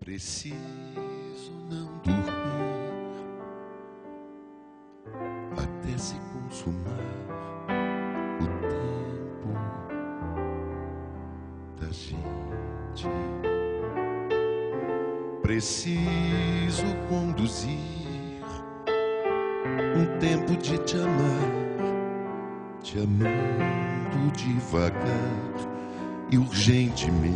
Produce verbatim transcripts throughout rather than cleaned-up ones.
Preciso não dormir até se consumar o tempo da gente. Preciso conduzir um tempo de te amar, te amando devagar e urgentemente.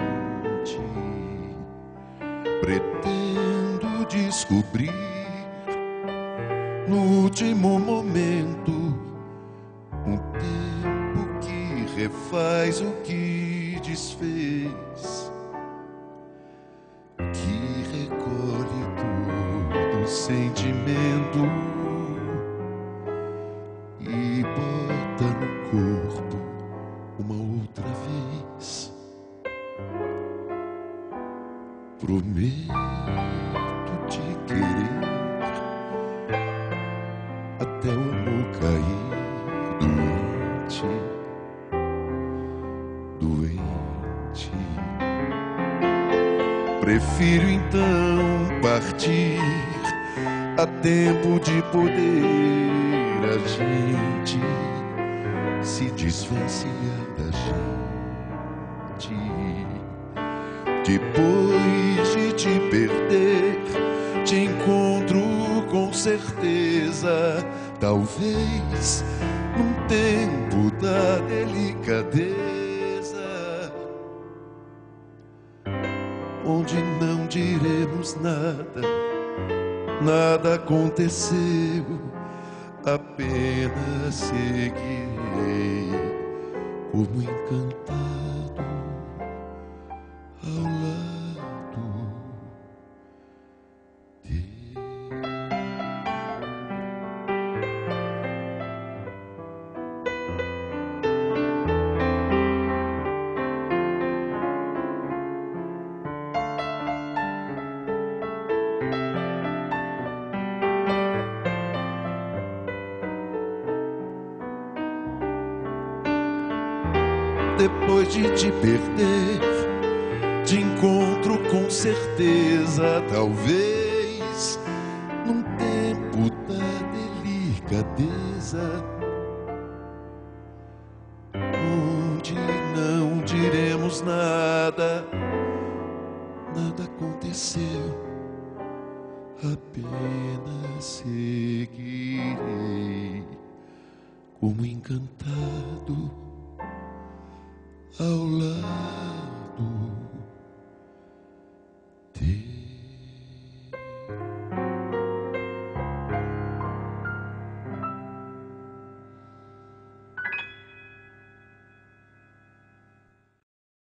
Pretendo descobrir no último momento um tempo que refaz o que desfez, que recolhe todo o sentimento e bota no corpo uma outra vez. Prometo te querer até o amor cair doente, doente. Prefiro então partir a tempo de poder a gente se desvencilhar da gente. Depois de te perder, te encontro com certeza, talvez num tempo da delicadeza, onde não diremos nada, nada aconteceu, apenas seguirei como encantado ao lado dele. Depois de te perder, te encontro com certeza, talvez num tempo da delicadeza, onde não diremos nada, nada aconteceu, apenas seguirei como encantado ao lado